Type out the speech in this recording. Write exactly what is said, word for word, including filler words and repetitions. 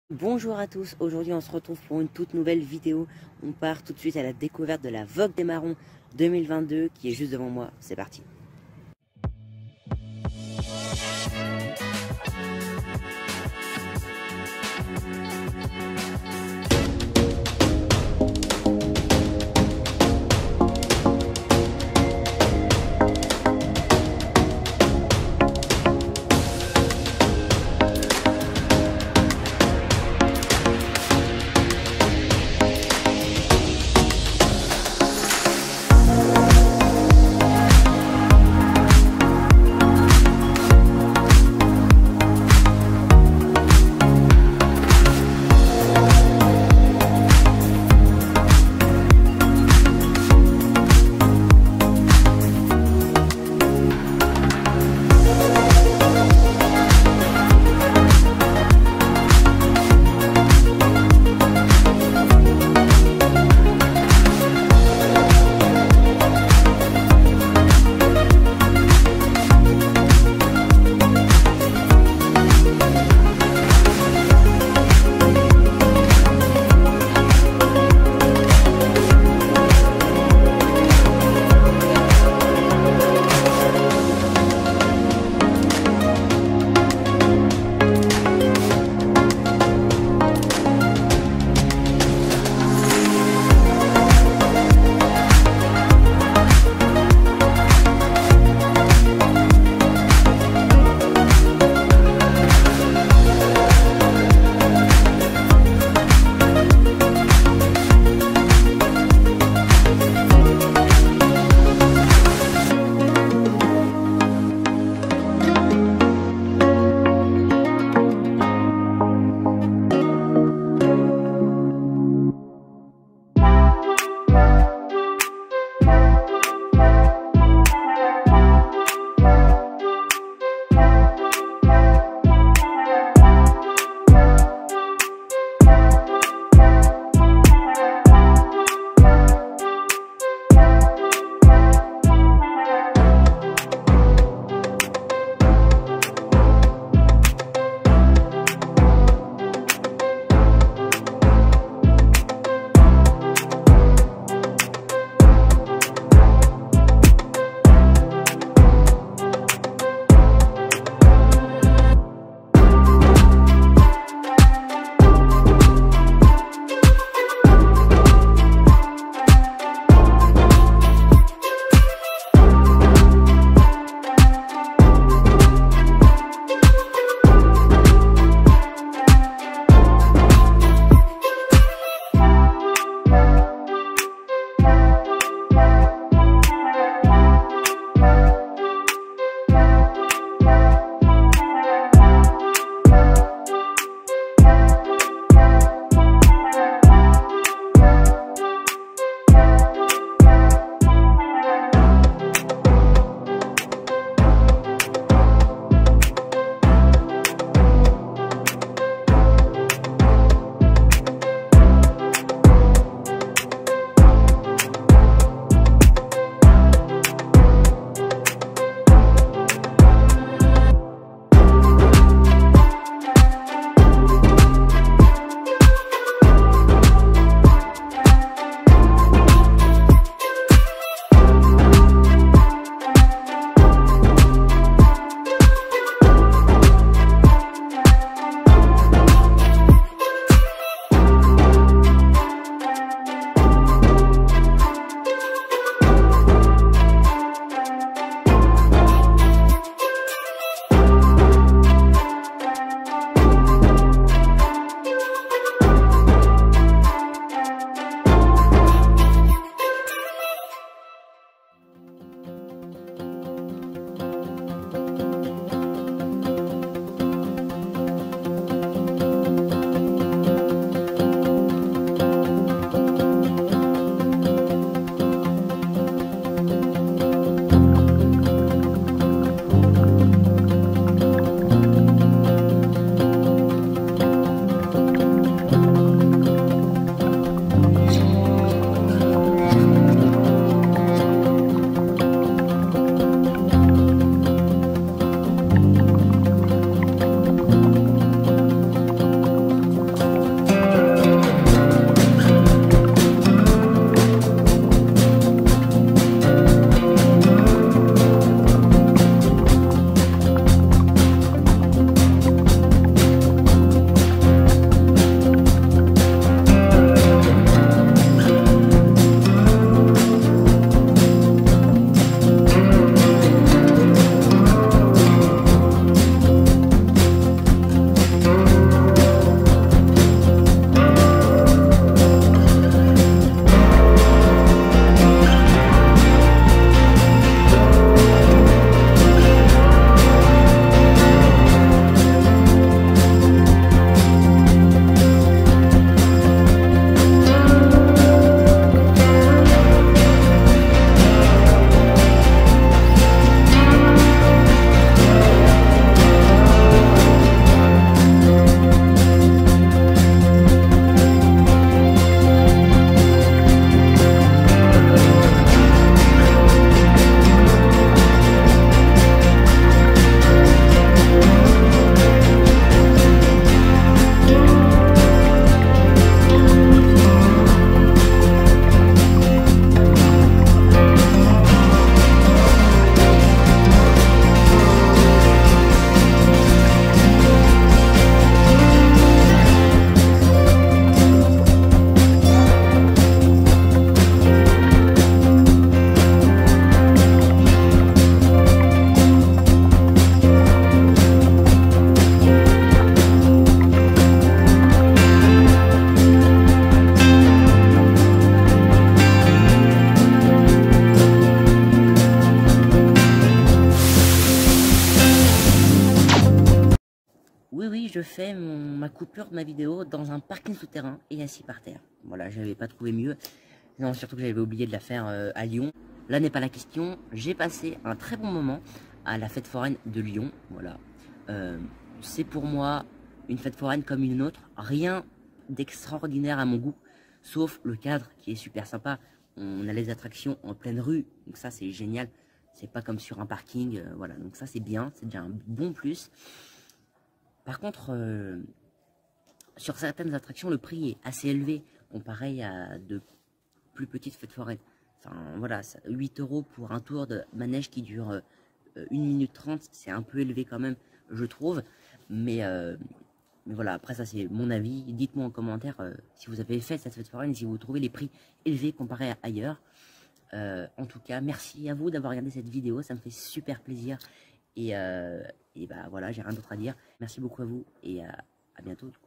Bonjour à tous, aujourd'hui on se retrouve pour une toute nouvelle vidéo. On part tout de suite à la découverte de la Vogue des Marrons deux mille vingt-deux qui est juste devant moi, c'est parti. fait mon, ma coupure de ma vidéo dans un parking souterrain et assis par terre. Voilà, j'avais pas trouvé mieux. Non, surtout que j'avais oublié de la faire euh, à Lyon. Là n'est pas la question. J'ai passé un très bon moment à la fête foraine de Lyon. Voilà. Euh, c'est pour moi une fête foraine comme une autre. Rien d'extraordinaire à mon goût, sauf le cadre qui est super sympa. On a les attractions en pleine rue, donc ça c'est génial. C'est pas comme sur un parking, euh, voilà. Donc ça c'est bien, c'est déjà un bon plus. Par contre, euh, sur certaines attractions, le prix est assez élevé comparé à de plus petites fêtes foraines. Enfin voilà, huit euros pour un tour de manège qui dure euh, une minute trente, c'est un peu élevé quand même, je trouve. Mais, euh, mais voilà, après ça c'est mon avis. Dites-moi en commentaire euh, si vous avez fait cette fête foraine et si vous trouvez les prix élevés comparé à ailleurs. Euh, en tout cas, merci à vous d'avoir regardé cette vidéo, ça me fait super plaisir. Et, euh, et bah voilà, j'ai rien d'autre à dire. Merci beaucoup à vous et à, à bientôt. Du coup.